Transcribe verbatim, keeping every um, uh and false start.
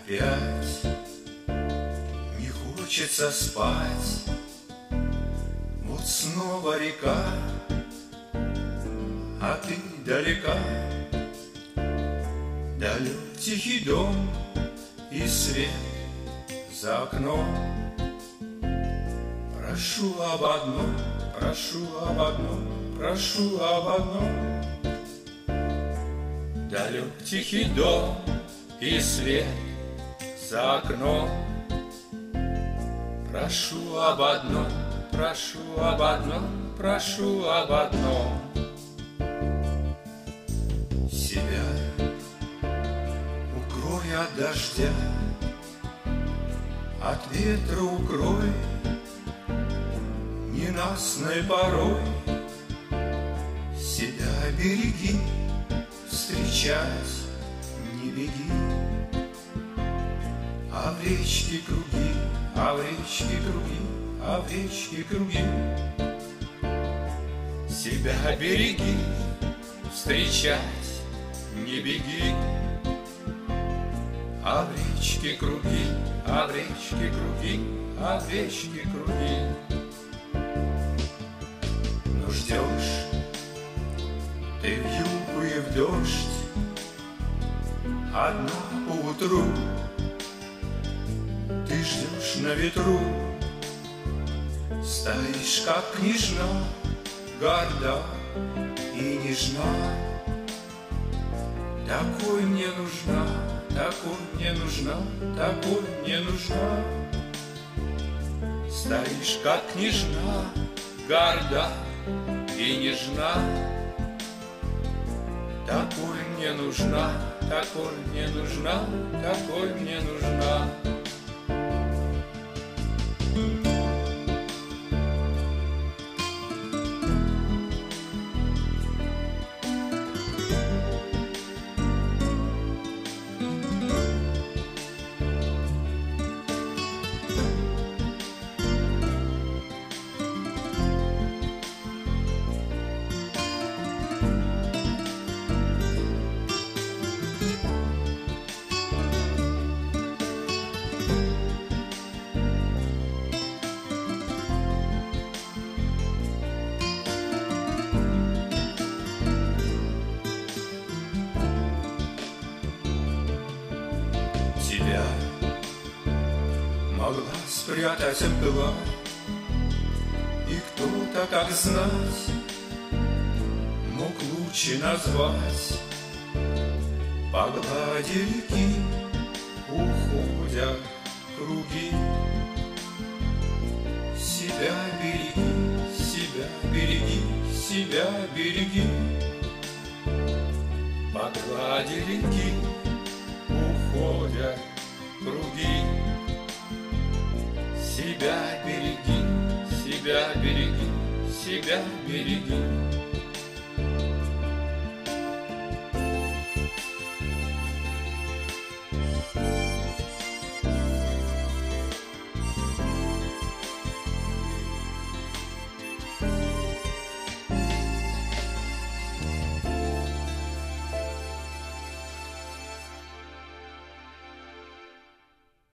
опять не хочется спать. Вот снова река, а ты далека. Далек тихий дом и свет за окном. Прошу об одном, прошу об одном, прошу об одном. Далек тихий дом и свет за окном. Прошу об одном, прошу об одном, прошу об одном. Себя укрой от дождя, от ветра укрой ненастной порой. Себя береги, встречать не беги. А в речке круги, а в речке круги, а в речке круги. Себя береги, встречать не беги. А в речке круги, а в речке круги, а в речке круги. Но ждешь ты в югу и в дождь, одна поутру. Ты ждешь на ветру, стоишь, как княжна, горда и нежна. Такой мне нужна, такой мне нужна, такой мне нужна. Стоишь, как княжна, горда и нежна. Такой мне нужна, такой мне нужна, такой мне нужна. Тебя могла спрятать мгла, и кто-то, как знать, мог лучше назвать. По глади реки уходят круги. Себя береги, себя береги, себя береги. По глади реки уходят круги. Себя береги, себя береги, себя береги.